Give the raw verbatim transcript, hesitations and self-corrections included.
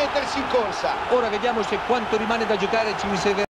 mettersi in corsa. Ora vediamo se quanto rimane da giocare ci riserverà.